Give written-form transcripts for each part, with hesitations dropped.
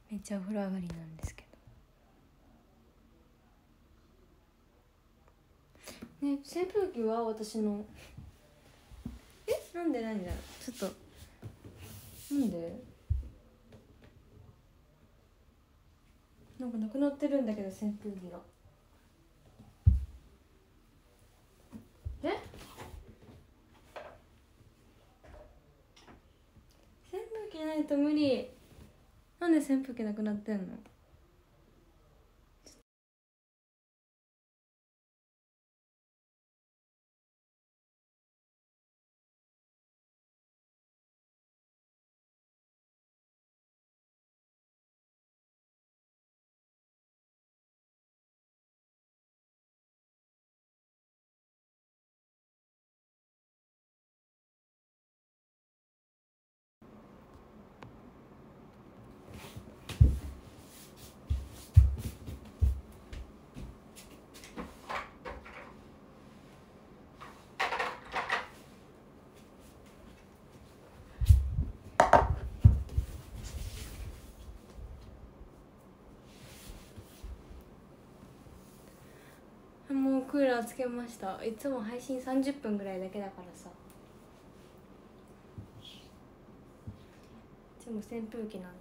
めっちゃお風呂上がりなんですけどね。扇風機は私のなんでちょっとなんでなんかなくなってるんだけど扇風機が扇風機ないと無理。なんで扇風機なくなってんの。もうクーラーつけました。いつも配信30分ぐらいだけだからさ、いつも扇風機なんだ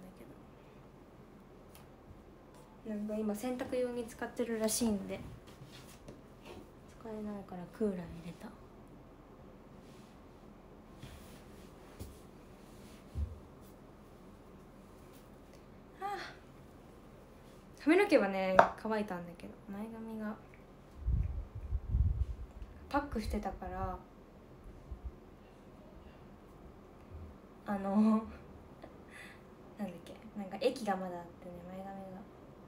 けど、なんか今洗濯用に使ってるらしいんで使えないからクーラー入れた。髪の毛はね乾いたんだけど、前髪がパックしてたからなんだっけ、なんか液がまだあってね、前髪が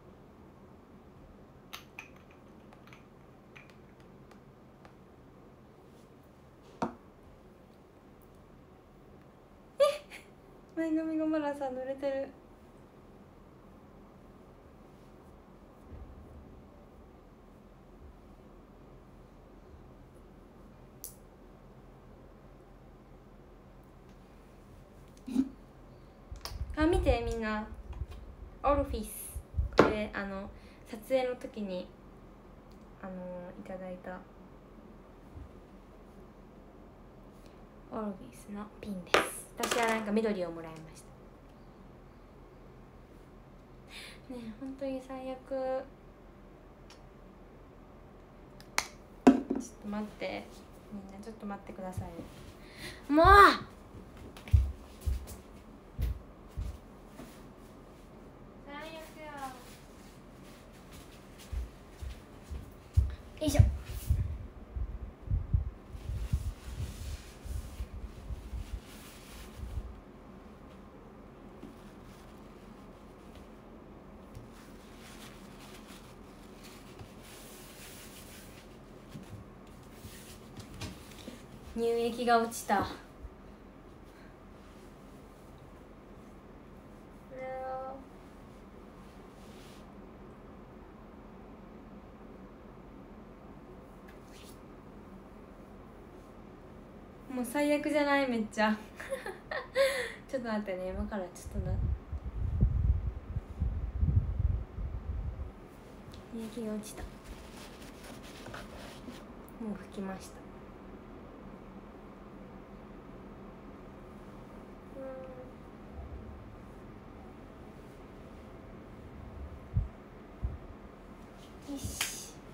前髪がまださ濡れてる。見てみんな、オルフィス、これ撮影の時にいただいたオルフィスのピンです。私はなんか緑をもらいましたね。本当に最悪。ちょっと待って、みんなちょっと待ってください。もうよいしょ。乳液が落ちた。もう最悪じゃない、めっちゃちょっと待ってね、今からちょっと乳液が落ちた。もう拭きました。よし。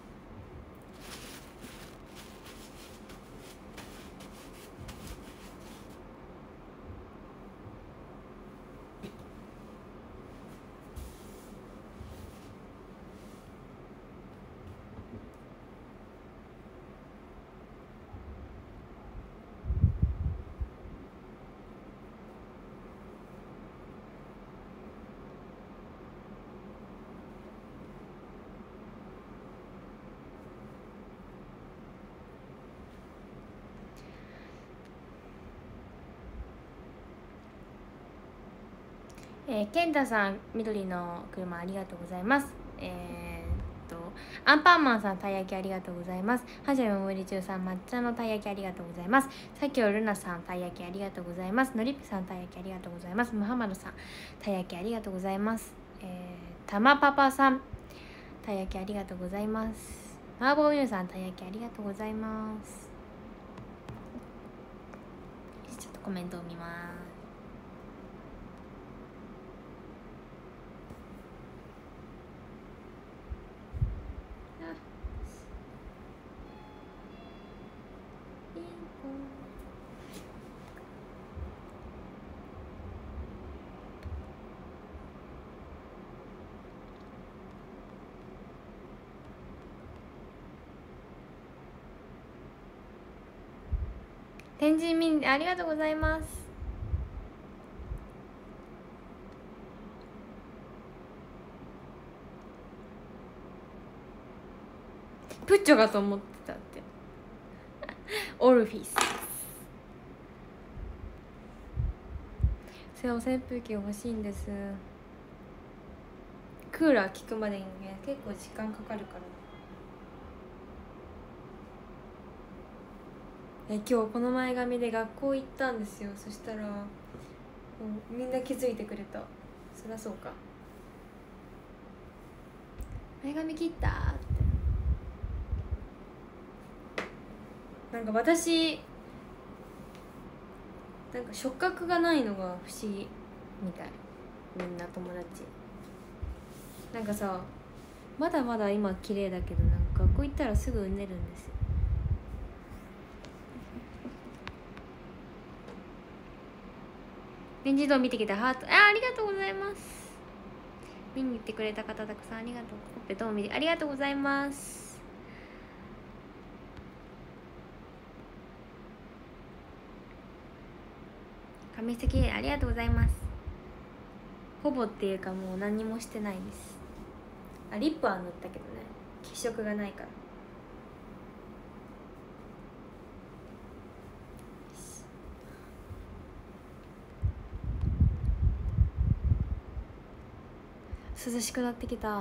健太さん、緑の車ありがとうございます。アンパンマンさん、たい焼きありがとうございます。はじめもり中さん、抹茶のたい焼きありがとうございます。さきょうルナさん、たい焼きありがとうございます。のりぴさん、たい焼きありがとうございます。ムハマドさん、たい焼きありがとうございます。 たまパパさんたい焼きありがとうございます。マーボーミューさんたい焼きありがとうございます。ちょっとコメントを見ます。天神民ありがとうございます。プッチョかと思ってたってオルフィス。それ扇風機欲しいんです。クーラー効くまでにね結構時間かかるから。今日この前髪で学校行ったんですよ。そしたらみんな気づいてくれた。そりゃそうか。前髪切ったって。なんか私なんか触覚がないのが不思議みたい。みんな友達なんかさ、まだまだ今綺麗だけど、なんか学校行ったらすぐうねるんですよ。電磁道見てきたハート、ありがとうございます。見に行ってくれた方たくさんありがとう。ほっぺどうも見てありがとうございます。髪質きれいありがとうございます。ほぼっていうかもう何にもしてないです。リップは塗ったけどね、血色がないから。涼しくなってきた。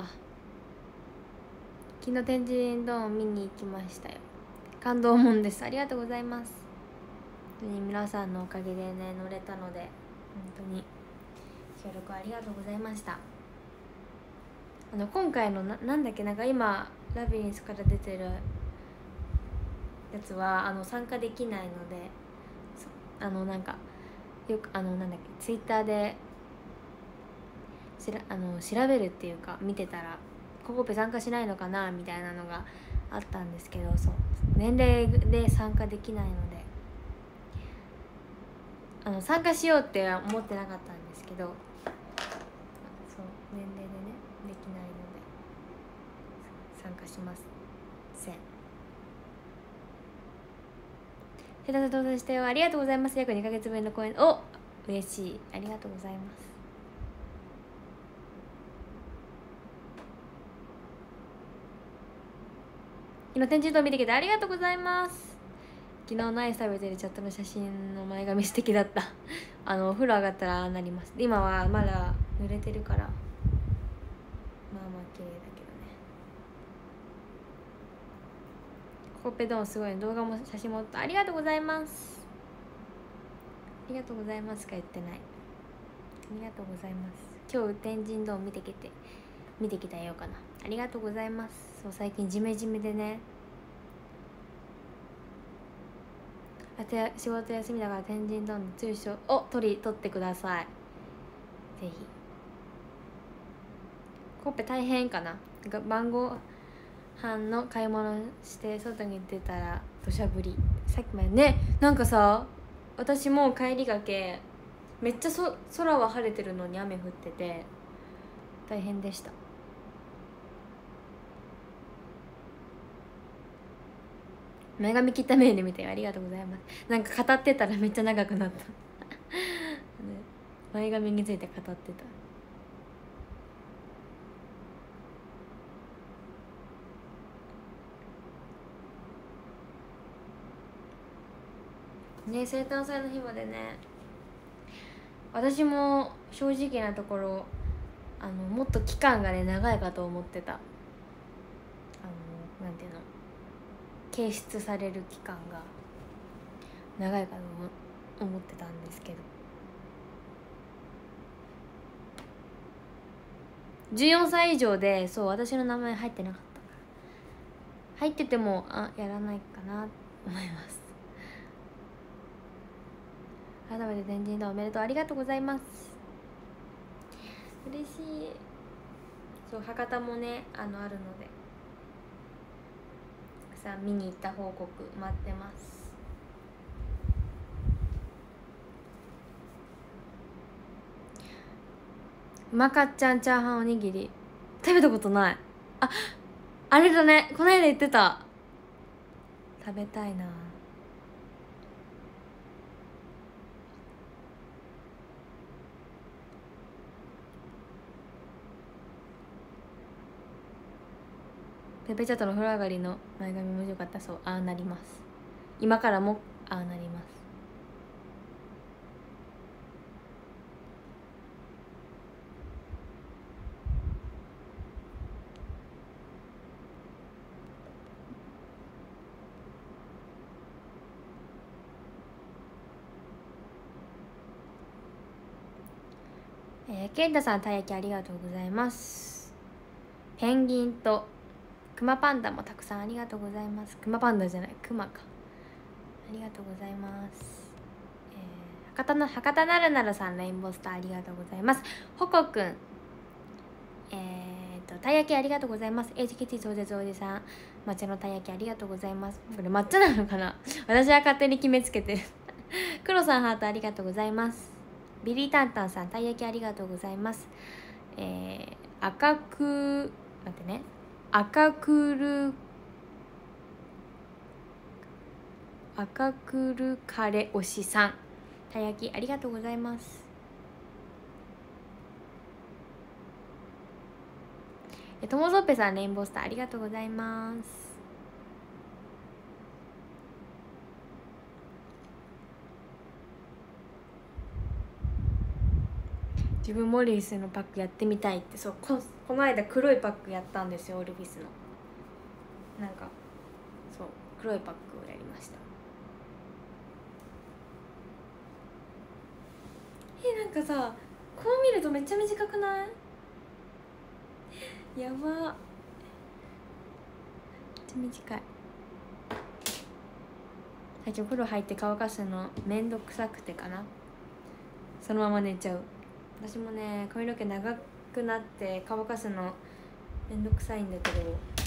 昨日天神ドーン見に行きましたよ。感動もんです。ありがとうございます。本当に皆さんのおかげでね乗れたので、本当に協力ありがとうございました。今回のなんだっけ、なんか今ラビリンスから出てるやつは参加できないので、なんかよくなんだっけ、ツイッターで調べるっていうか見てたらココペ参加しないのかなみたいなのがあったんですけど、そう年齢で参加できないので参加しようって思ってなかったんですけど、そう年齢でねできないので参加しますせん。ヘタ登場したよ、ありがとうございます。約2ヶ月分の公演、お嬉しい、ありがとうございます。今天神道見てきてありがとうございます。昨日ナイス食べてるチャットの写真の前髪素敵だったお風呂上がったらああなります。今はまだ濡れてるからまあまあ綺麗だけどね。コッペドンすごい、動画も写真もありがとうございます。ありがとうございますか言ってない。ありがとうございます。今日天神ドン見てきたよかな。ありがとうございます。そう最近ジメジメでね、仕事休みだから天神ドンの通称を取ってください。ぜひ。コッペ大変かな。晩ご飯の買い物して外に出たら土砂降り。さっきまでね、なんかさ私も帰りがけめっちゃ空は晴れてるのに雨降ってて大変でした。前髪切ったメールみたい、ありがとうございます。なんか語ってたらめっちゃ長くなった前髪について語ってた。ね、生誕祭の日までね、私も正直なところもっと期間がね長いかと思ってた。なんていうの、掲出される期間が長いかと思ってたんですけど、 14歳以上で、そう私の名前入ってなかったから、入っててもやらないかなと思います。改めて天神だおめでとう、ありがとうございます。嬉しい。そう博多もねあるのでさ見に行った報告待ってます。まかっちゃんチャーハンおにぎり食べたことない。あれだね、この間言ってた。食べたいな。ペペチャトの風呂上がりの前髪面白かった。そう、ああなります。今からもああなります。健太さんたい焼きありがとうございます。ペンギンとクマパンダもたくさんありがとうございます。クマパンダじゃないクマか。ありがとうございます。博多なるなるさんレインボースターありがとうございます。ほこくんたい焼きありがとうございます。HKT 超絶おじさん抹茶のたい焼きありがとうございます。これ抹茶なのかな私は勝手に決めつけてる黒さんハートありがとうございます。ビリータンタンさんたい焼きありがとうございます。赤く待ってね赤くるカレ推しさんたい焼きありがとうございます。ともぞっぺさんレインボースターありがとうございます。自分モリスのパックやってみたいって。そうこの間黒いパックやったんですよ。オルビスのなんかそう黒いパックをやりました。なんかさこう見るとめっちゃ短くない？やばめっちゃ短い。最近お風呂入って乾かすのめんどくさくてかな、そのまま寝ちゃう。私もね髪の毛長くなって乾かすのめんどくさいんだけど、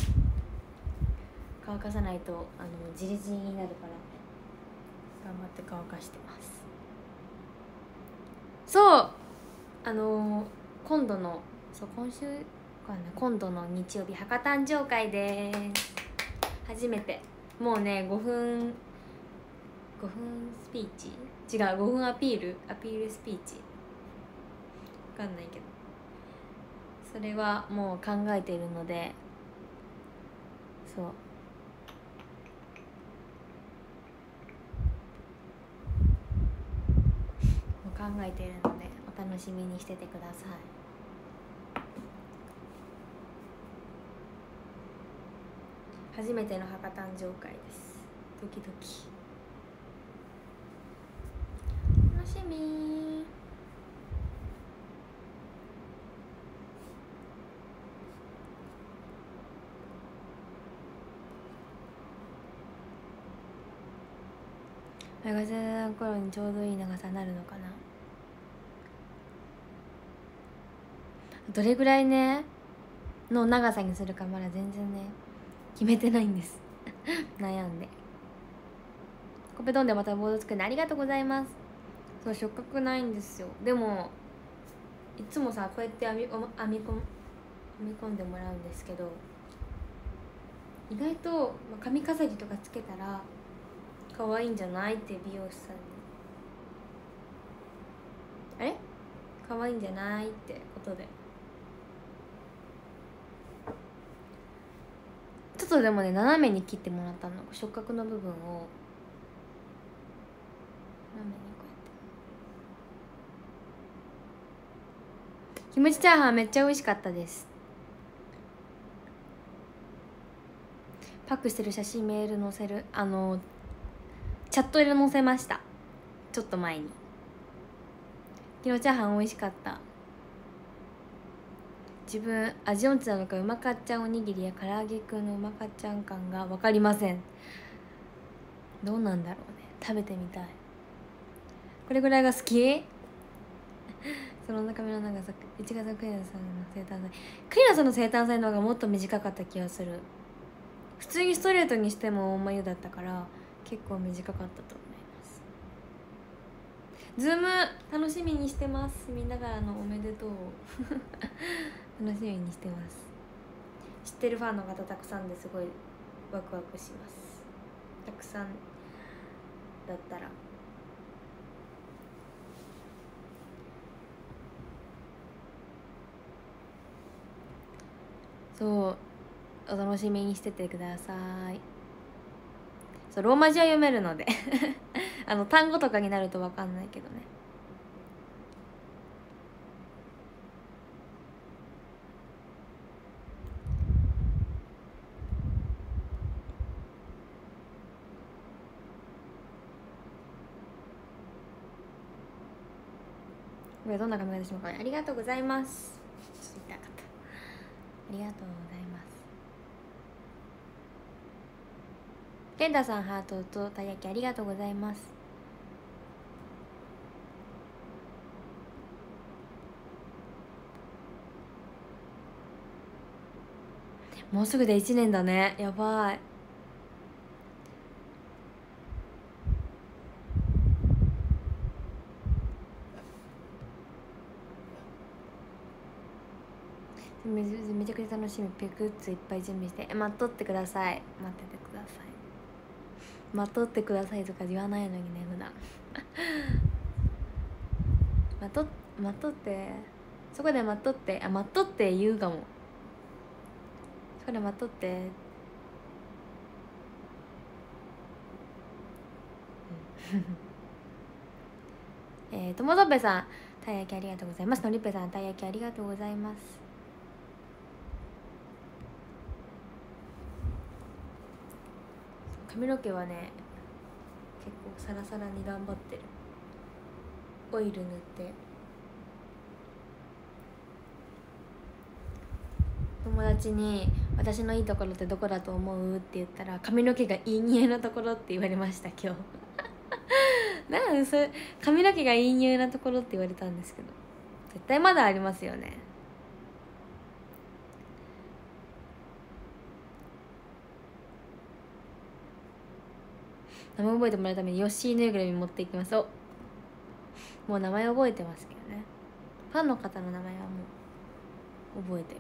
乾かさないとジリジリになるから頑張って乾かしてます。そう今度の日曜日博誕生会です。初めてもうね5分スピーチ違う5分アピールスピーチわかんないけど、それはもう考えているので、そうもう考えているのでお楽しみにしててください。初めての博誕生会です。ドキドキ楽しみ。学生の頃にちょうどいい長さになるのかな。どれぐらいねの長さにするかまだ全然ね決めてないんです悩んで。コペドンでまたボード作るのありがとうございます。そう触覚ないんですよ。でもいつもさこうやって編み込んでもらうんですけど、意外と髪飾りとかつけたら可愛いんじゃないって美容師さんにあれ可愛いんじゃないってことで、ちょっとでもね斜めに切ってもらったの。触覚の部分を斜めにこうやって。キムチチャーハンめっちゃ美味しかったです。パックしてる写真メール載せるチャットで載せました。ちょっと前に。昨日チャーハン美味しかった。 自分味音痴なのかうまかっちゃんおにぎりや唐揚げくんのうまかっちゃん感が分かりません。どうなんだろうね、食べてみたい。これぐらいが好きその髪の長さ1月のクリナさんの生誕祭、クリナさんの生誕祭の方がもっと短かった気がする。普通にストレートにしても大眉だったから結構短かったと思います。ズーム楽しみにしてます。みんなからのおめでとう楽しみにしてます。知ってるファンの方たくさんですごいワクワクします。たくさんだったらそうお楽しみにしててください。そうローマ字は読めるので単語とかになると分かんないけどね。これどんな髪型しようかね。ありがとうございます。ちょっと痛かった。ありがとうございます。ケンタさんハートとたい焼きありがとうございます。もうすぐで1年だね。やばい。めちゃくちゃ楽しみ。グッズいっぱい準備して待っとってください。待っててください。待っとってくださいとか言わないのにね普段待っとってそこで待っとって待っとって言うかも。そこで待っとってともどっぺさんたい焼きありがとうございます。のりっぺさんたい焼きありがとうございます。髪の毛はね結構サラサラに頑張ってる。オイル塗って友達に「私のいいところってどこだと思う?」って言ったら髪の毛がいい匂いなところって言われました今日なんそれ髪の毛がいい匂いなところって言われたんですけど絶対まだありますよね。名前覚えてもらうためにヨッシーぬいぐるみ持っていきます。もう名前覚えてますけどね。ファンの方の名前はもう覚えてる。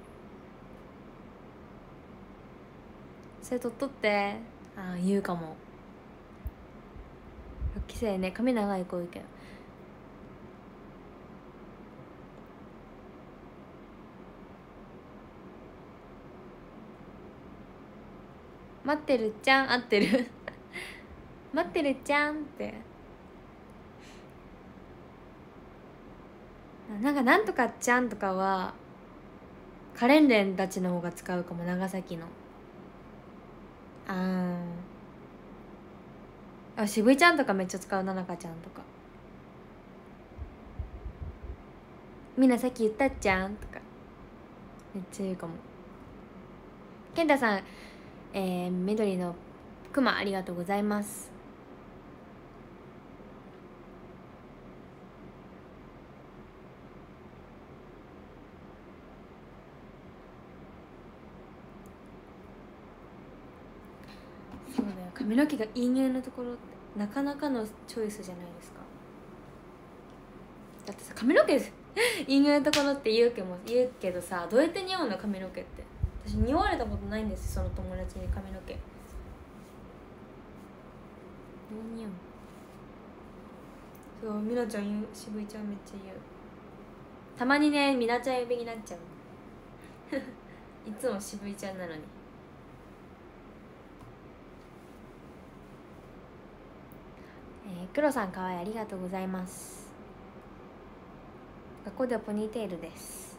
それ取っとって言うかも。6期生ね髪長い子多いけど待ってるじゃん合ってる待ってるじゃんってなんとかちゃんとかはカレンレンたちの方が使うかも。長崎の渋井ちゃんとかめっちゃ使う。ななかちゃんとかみんなさっき言ったじゃんとかめっちゃ言うかも。健太さん緑のクマありがとうございます。そうだよ髪の毛がいい匂いのところってなかなかのチョイスじゃないですか。だってさ髪の毛いい匂いのところって言うけどさどうやって似合うの髪の毛って。私似合われたことないんですよその友達に髪の毛。どう似合う。そうみなちゃん言う。渋井ちゃんめっちゃ言う。たまにねみなちゃん呼びになっちゃういつも渋井ちゃんなのに。黒さんかわいいありがとうございます。学校ではポニーテールです。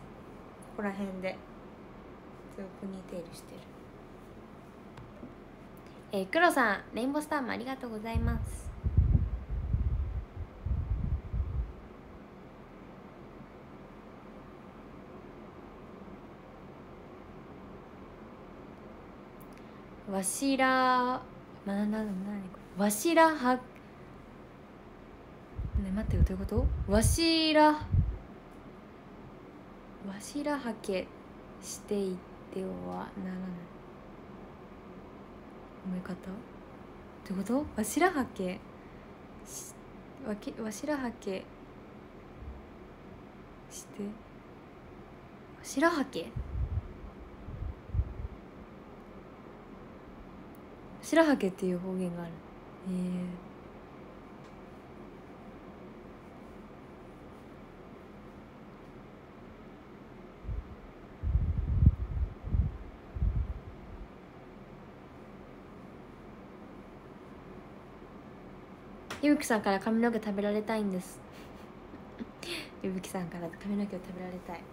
ここら辺でポニーテールしてる。黒さんレインボースターもありがとうございます。 わしらわしらはね、待ってよ、どういうこと？わしらはけしていってはならない思い方？どういうこと？わしらはけわしらはけしてわしらはけ白はけっていう方言がある。ゆぶきさんから髪の毛食べられたいんです。ゆぶきさんから髪の毛を食べられたい。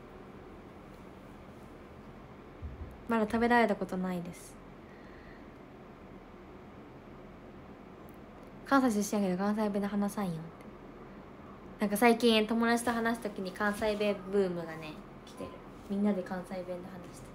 まだ食べられたことないです。関西出身やけど関西弁で話さんよって。なんか最近友達と話すときに関西弁ブームがね来てる。みんなで関西弁で話してる。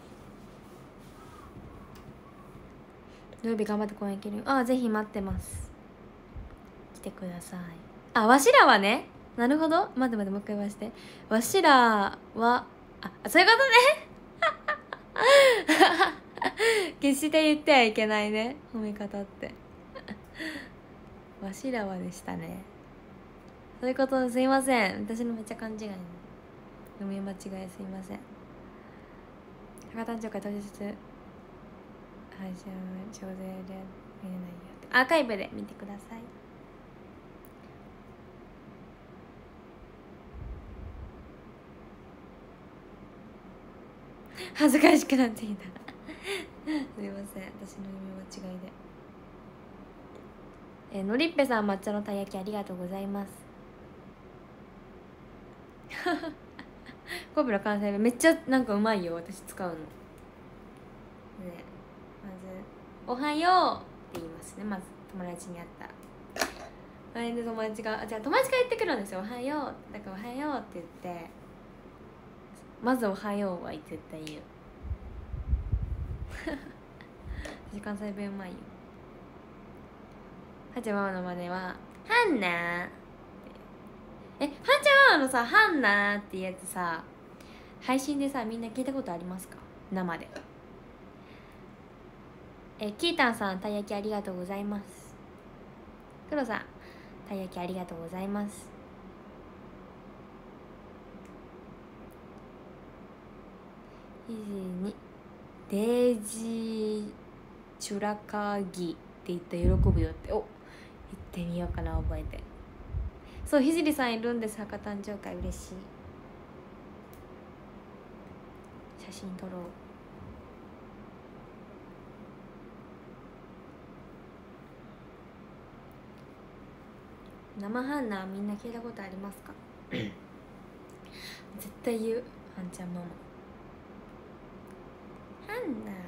土曜日頑張って公園行けるよ。ああ、ぜひ待ってます。来てください。あ、わしらはね、なるほど。待って待って、もう一回言わせて。わしらはそういうことね。決して言ってはいけないね、褒め方ってわしらはでしたね。そういうこと、すいません、私のめっちゃ勘違い、読み間違いすいません。博多町から当日配信小勢で見れないよってアーカイブで見てください。恥ずかしくなってきたすいません、私の読み間違いで。のりっぺさん、抹茶のたい焼きありがとうございます。コブラ関西弁めっちゃなんかうまいよ、私使うのね。まず「おはよう」って言いますね。まず友達に会ったら。あれで友達が友達が言ってくるんですよ。おはようだからおはようって言って、まずおはようは絶対言う。私関西弁うまいよ。はちゃママの真似は「ハンナー」はちゃママのさ「ハンナー」っていうやつさ、配信でさみんな聞いたことありますか？生で。キータンさん、たい焼きありがとうございます。黒さん、たい焼きありがとうございます。にデージチュラカギって言ったら喜ぶよって。お、言ってみようかな、覚えて。そう、ひじりさんいるんです、博誕生会。嬉しい。写真撮ろう。生ハンナーみんな聞いたことありますか？絶対言う、はんちゃんママ。ハンナ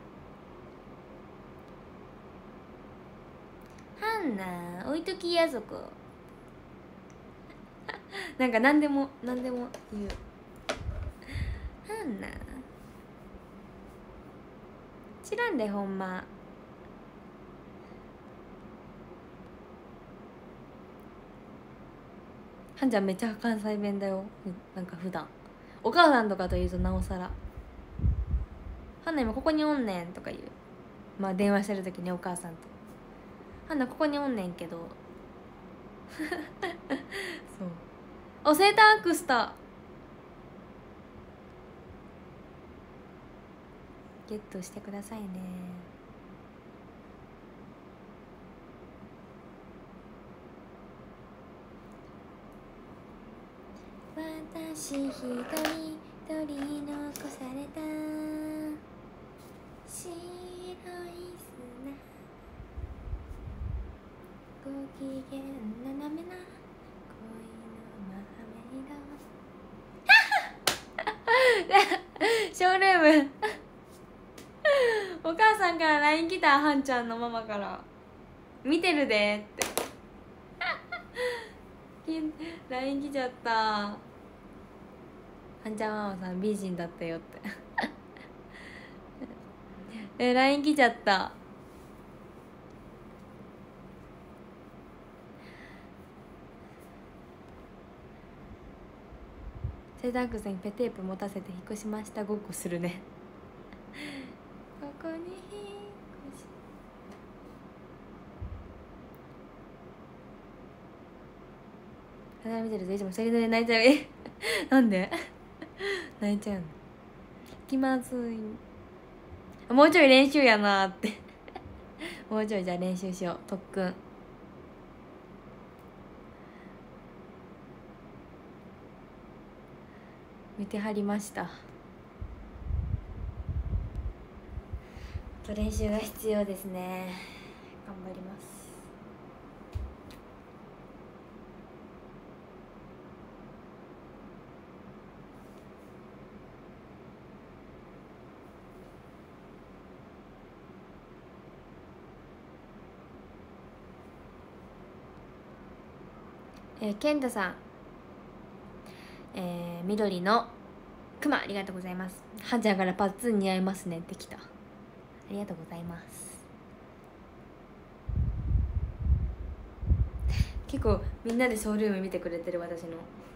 ーハンナー置いときやぞこなんか何でも言う。ハンナー知らんでほんま。はんちゃんめっちゃ関西弁だよ。なんか普段お母さんとかと言うとなおさら「はんな今ここにおんねん」とか言う。まあ電話してる時にお母さんと「はんなここにおんねんけど」そう。おセーターアクスタゲットしてくださいね。私一人取り残された白い砂、ご機嫌斜めな恋のマーメイドショールームお母さんから LINE 来た。はんちゃんのママから「見てるで」ってLINE 来ちゃった。はんちゃんママさん美人だったよって LINE 来ちゃった。セダンクさんにペテープ持たせて引っ越しましたごっこするねここに引っ越し花見てるといつも一人で泣いちゃう。えなんで泣いちゃうの。気まずい。もうちょい練習やなーってもうちょいじゃあ練習しよう。特訓見てはりました。練習が必要ですね。頑張ります。健太さん、緑のクマありがとうございます。はんちゃんからパッツン似合いますねってきた。ありがとうございます。結構みんなでショールーム見てくれてる。私の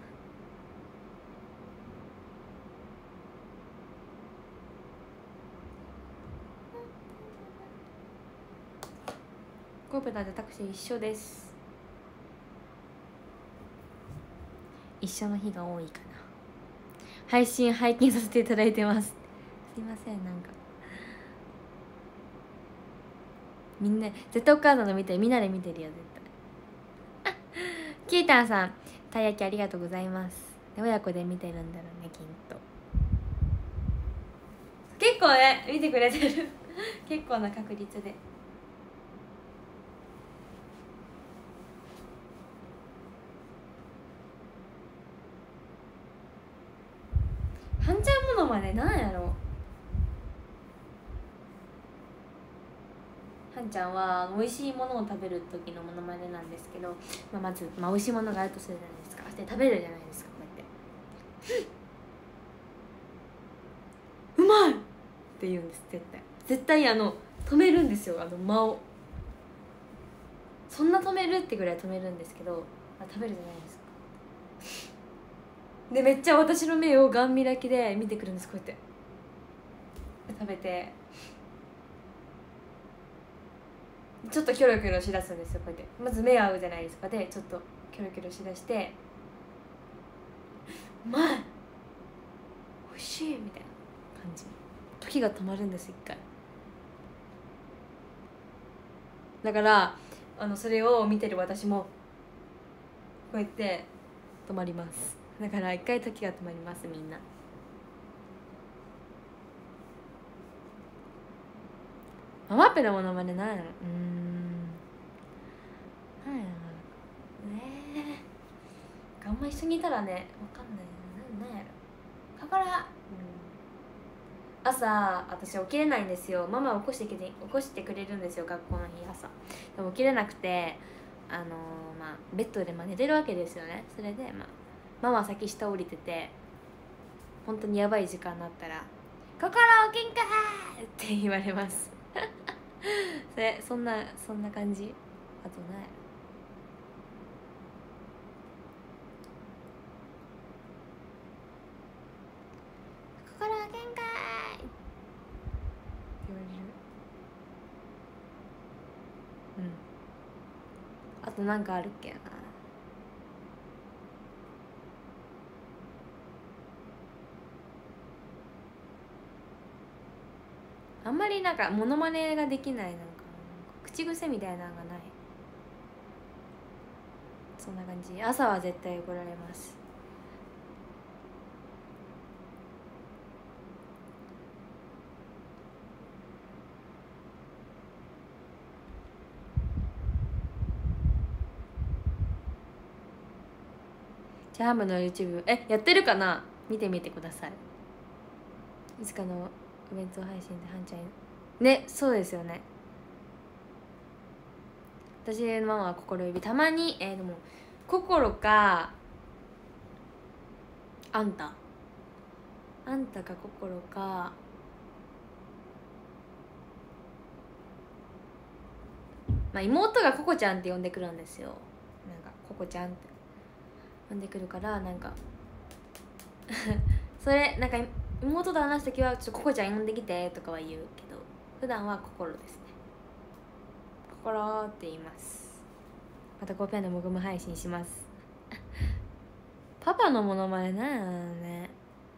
コープだってタクシー一緒です。一緒の日が多いかな。配信拝見させていただいてます。すいません。なんかみんな絶対お母さんの見てみんなで見てるよ絶対キータンさんたい焼きありがとうございます。親子で見てるんだろうねきっと。結構ね見てくれてる結構な確率で。はんちゃんものまでなんやろ。はんちゃんは美味しいものを食べる時のものまねなんですけど、まず、美味しいものがあるとするじゃないですか。で食べるじゃないですか。こうやってうまいって言うんです。絶対止めるんですよ。間をそんな止めるってぐらい止めるんですけど、食べるじゃないですか。でめっちゃ私の目をガン見開きで見てくるんです。こうやって食べてちょっとキョロキョロしだすんですよ。こうやってまず目合うじゃないですか。でちょっとキョロキョロしだしてうまいおいしいみたいな感じ。時が止まるんです。一回だからそれを見てる私もこうやって止まります。だから一回時が止まります。みんなママッペのものまねなんやろ。なんやろあんま一緒にいたらね分かんないな。なんやろだから、朝私起きれないんですよ。ママ起こしてくれるんですよ。学校の日朝でも起きれなくてベッドで寝てるわけですよね。それでママは先下降りてて、本当にやばい時間になったら「心起きんかー!」って言われますそんな感じ。あとね心がけんかーいって言われる。あとなんかあるっけな。あんまりなんかモノマネができない。なんか口癖みたいなのがない。そんな感じ。朝は絶対怒られます。チャームの YouTube やってるかな。見てみてください。いつかのイベント配信ではんちゃんね。そうですよね。私のママは心指たまにでも心かあんたか心かまあ、妹がココちゃんって呼んでくるんですよ。なんかココちゃんって呼んでくるから、なんかそれなんか妹と話す時はちょっとココちゃん呼んできてとかは言うけど、普段は心ですね。心って言います。またコペンのもぐも配信しますパパのモノマネなんやろね。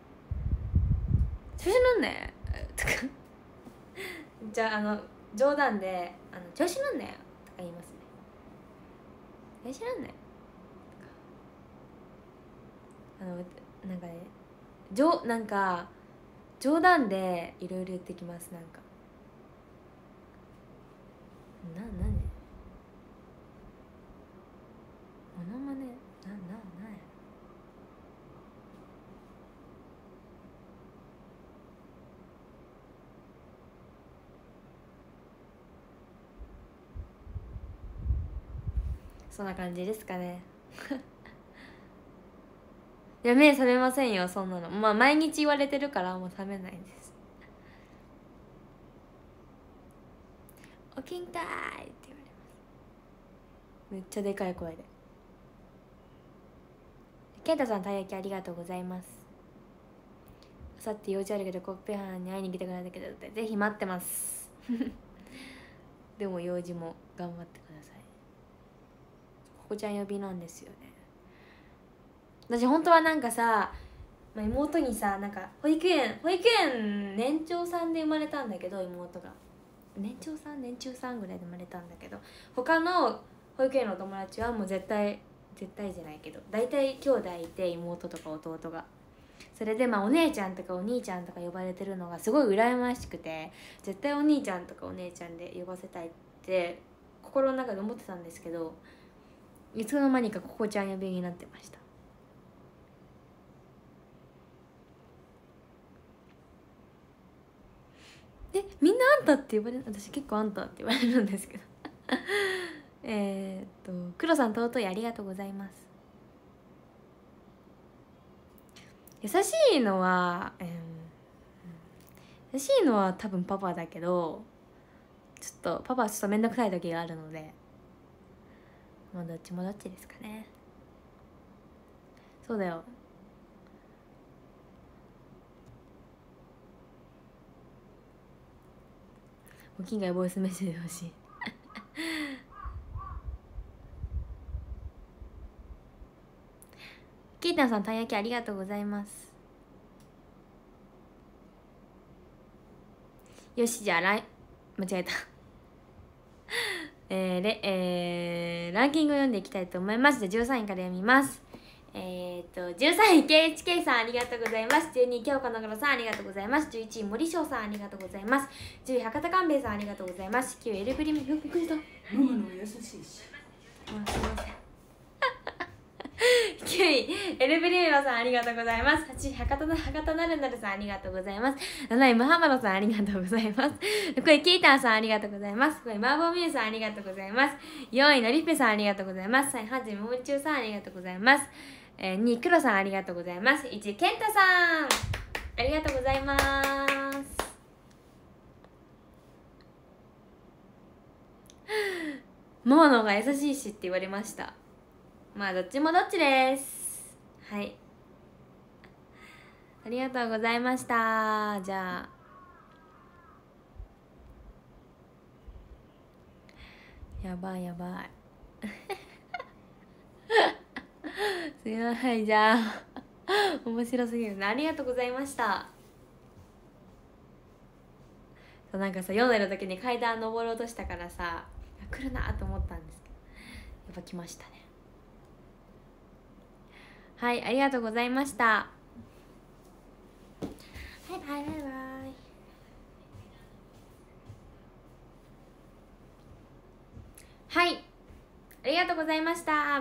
調子乗んねとかじゃあ冗談で調子乗んなよとか言いますね。調子乗んなよなんかね、なんか冗談でいろいろ言ってきます。なんか何モノマネなんやそんな感じですかねいや目覚めませんよそんなの。まあ毎日言われてるからもう覚めないです。起きんかーいって言われます。めっちゃでかい声で。ケンタさんたい焼きありがとうございます。あさって用事あるけどコッペ班に会いに来てくれたけどぜひ待ってますでも用事も頑張ってください。ここちゃん呼びなんですよね。私本当はなんかさ、妹にさ、なんか保育園年長さんで生まれたんだけど、妹が年中さんぐらいで生まれたんだけど、他の保育園の友達はもう絶対じゃないけど大体兄弟いて、妹とか弟が。それでお姉ちゃんとかお兄ちゃんとか呼ばれてるのがすごい羨ましくて、絶対お兄ちゃんとかお姉ちゃんで呼ばせたいって心の中で思ってたんですけど、いつの間にかここちゃん呼びになってました。でみんなあんたって呼ばれる。私結構あんたって言われるんですけど黒さん尊いありがとうございます。優しいのは、優しいのは多分パパだけど、パパはちょっと面倒くさい時があるので、どっちもどっちですかね。そうだよ。お金がボイスメッセージ欲しいキータンさんたい焼きありがとうございます。よし、じゃあ間違えたランキング読んでいきたいと思います。じゃあ13位から読みます。13位 KHK さんありがとうございます。12位京子のごろさんありがとうございます。11位森翔さんありがとうございます。10位博多勘兵衛さんありがとうございます。9位エルプリミびっくりした。 ママの優しいし。 すいません9位エルブリメロさんありがとうございます。8位博多なるなるさんありがとうございます。7位ムハマドさんありがとうございます。6位キータンさんありがとうございます。5位マーボーミューさんありがとうございます。4位のりっぺさんありがとうございます。3位ハジモモリチュウさんありがとうございます。2位クロさんありがとうございます。1位ケンタさんありがとうございます。ママの方が優しいしって言われました。どっちもどっちです。はい、ありがとうございました。じゃあやばいすいません。じゃあ面白すぎるね。ありがとうございました。なんかさ、読んでる時に階段登ろうとしたからさ、来るなと思ったんですけど、やっぱ来ましたね。はい、ありがとうございました。バイバイ。はい、ありがとうございました。